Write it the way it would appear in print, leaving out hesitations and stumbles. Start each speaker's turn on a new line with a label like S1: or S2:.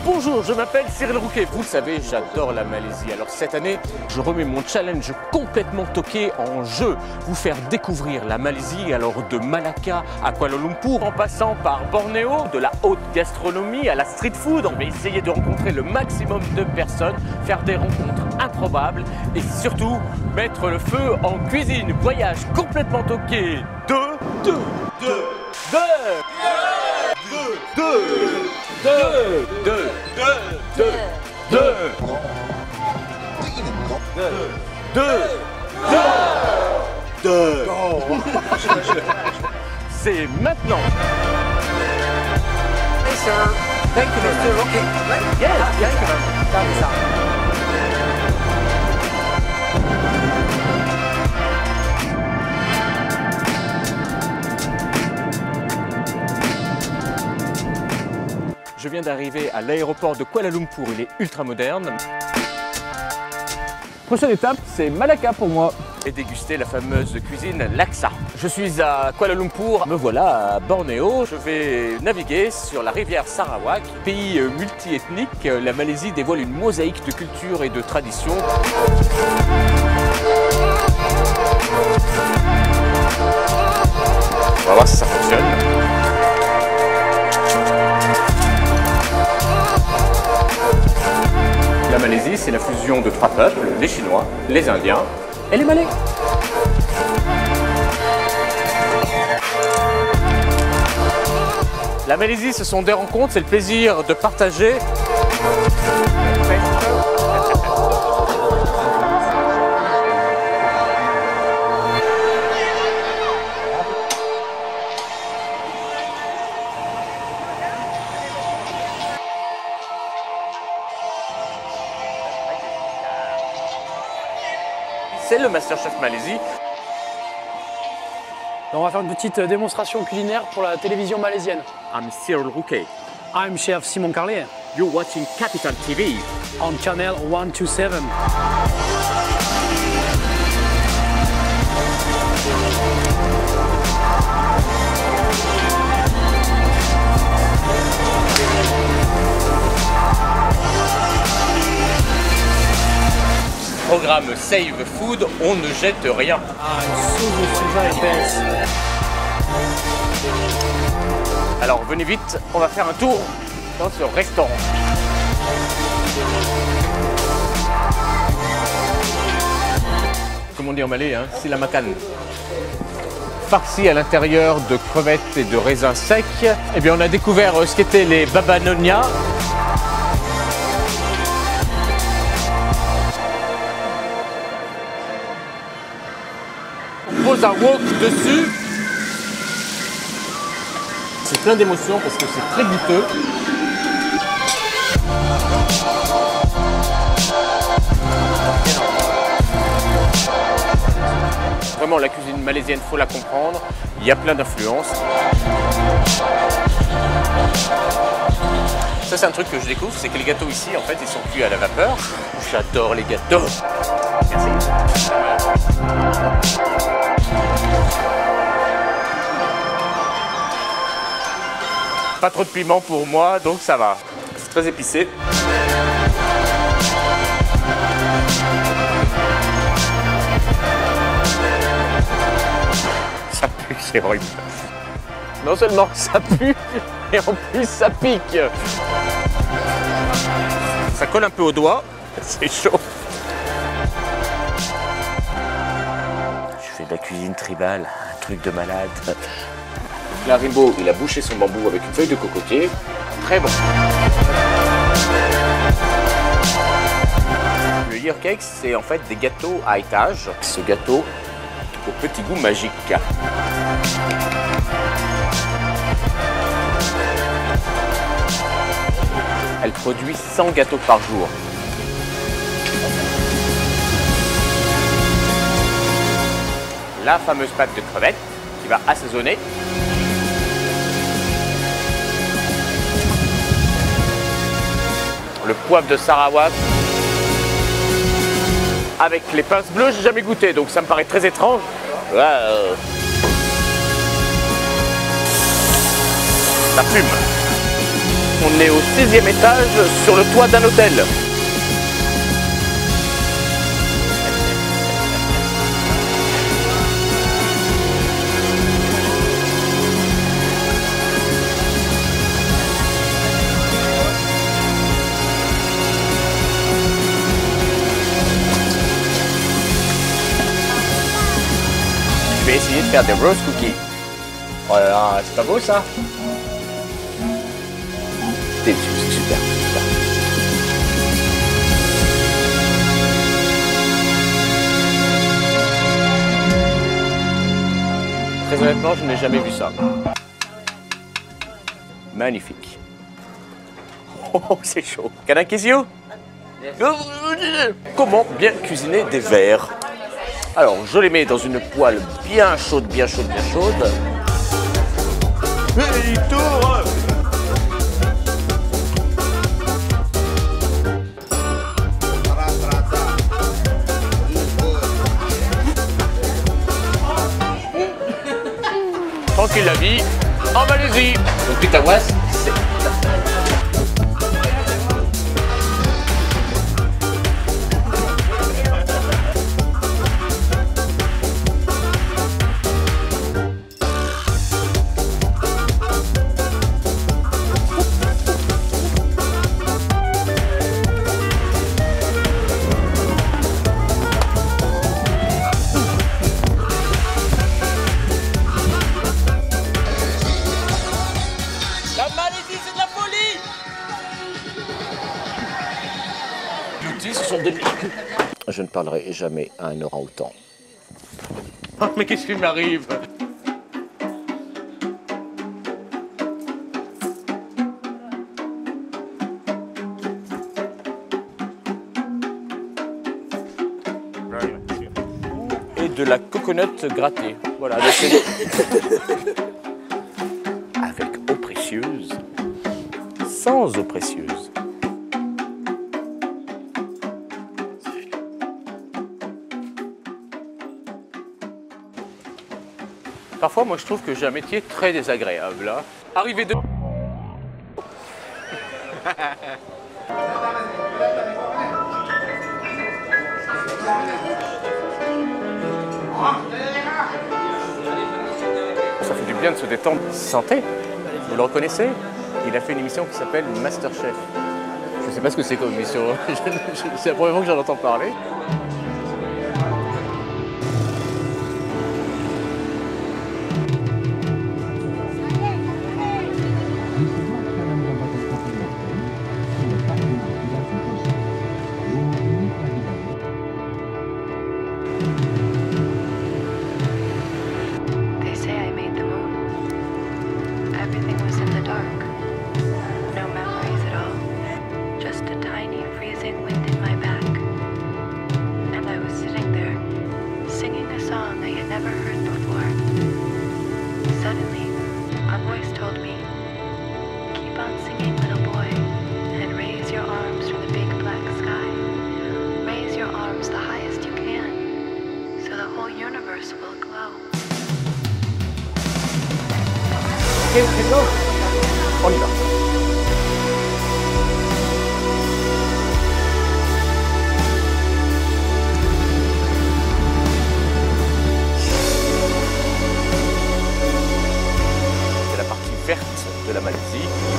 S1: Bonjour, je m'appelle Cyril Rouquet. Vous le savez, j'adore la Malaisie. Alors cette année, je remets mon challenge complètement toqué en jeu. Vous faire découvrir la Malaisie, alors de Malacca à Kuala Lumpur, en passant par Bornéo, de la haute gastronomie à la street food. On va essayer de rencontrer le maximum de personnes, faire des rencontres improbables et surtout mettre le feu en cuisine. Voyage complètement toqué de... C'est maintenant.
S2: Hey sir, thank you Mr. Rocky.
S1: Yes, yes.
S2: Thumbs up.
S1: Je viens d'arriver à l'aéroport de Kuala Lumpur, il est ultra moderne.
S3: Prochaine étape, c'est Malacca pour moi.
S1: Et déguster la fameuse cuisine laksa. Je suis à Kuala Lumpur, me voilà à Bornéo. Je vais naviguer sur la rivière Sarawak, pays multiethnique. La Malaisie dévoile une mosaïque de culture et de traditions. On va voir si ça fonctionne. La Malaisie, c'est la fusion de trois peuples, les Chinois, les Indiens et les Malais. La Malaisie, ce sont des rencontres, c'est le plaisir de partager. C'est le Masterchef Malaisie.
S3: On va faire une petite démonstration culinaire pour la télévision malaisienne.
S1: I'm Cyril Rouquet.
S3: I'm chef Simon Carlier.
S1: You're watching Capital TV.
S3: On channel 127.
S1: Programme Save Food, on ne jette rien.
S3: Ah, une sauce de soja épaisse.
S1: Alors venez vite, on va faire un tour dans ce restaurant. Comme on dit en malais, hein, c'est la makan. Farci à l'intérieur de crevettes et de raisins secs. Eh bien on a découvert ce qu'étaient les baba nonya. On pose un wok dessus. C'est plein d'émotions parce que c'est très goûteux. Vraiment, la cuisine malaisienne, faut la comprendre. Il y a plein d'influences. Ça, c'est un truc que je découvre, c'est que les gâteaux ici, en fait, ils sont cuits à la vapeur. J'adore les gâteaux. Merci. Pas trop de piment pour moi, donc ça va. C'est très épicé. Ça pue, c'est horrible. Non seulement ça pue, et en plus ça pique. Ça colle un peu au doigt, c'est chaud. Je fais de la cuisine tribale, un truc de malade. Là, Rimbaud, il a bouché son bambou avec une feuille de cocotier. Très bon. Le year cake, c'est en fait des gâteaux à étage. Ce gâteau au petit goût magique. Elle produit 100 gâteaux par jour. La fameuse pâte de crevettes qui va assaisonner. Le poivre de Sarawak avec les pinces bleues, j'ai jamais goûté, donc ça me paraît très étrange. Ça fume. On est au 6e étage sur le toit d'un hôtel. Je vais essayer de faire des rose cookies. Oh là là, c'est pas beau ça? C'est super, super. Très honnêtement, je n'ai jamais vu ça. Magnifique. Oh, c'est chaud. Can I kiss you? Comment bien cuisiner des vers? Alors, je les mets dans une poêle bien chaude, bien chaude, bien chaude. Et il tourne! Tranquille la vie, en Malaisie. Donc Pitawas, c'est... Ce sont des... Je ne parlerai jamais à un orang-outan. Oh, mais qu'est-ce qui m'arrive? Et de la coconut grattée. Voilà, avec eau précieuse, sans eau précieuse. Parfois, moi, je trouve que j'ai un métier très désagréable. Hein. Arrivé de... Ça fait du bien de se détendre. Santé, vous le reconnaissez? Il a fait une émission qui s'appelle Masterchef. Je ne sais pas ce que c'est comme émission. C'est la première fois que j'en entends parler. Ok, on y va. C'est la partie verte de la Malaisie.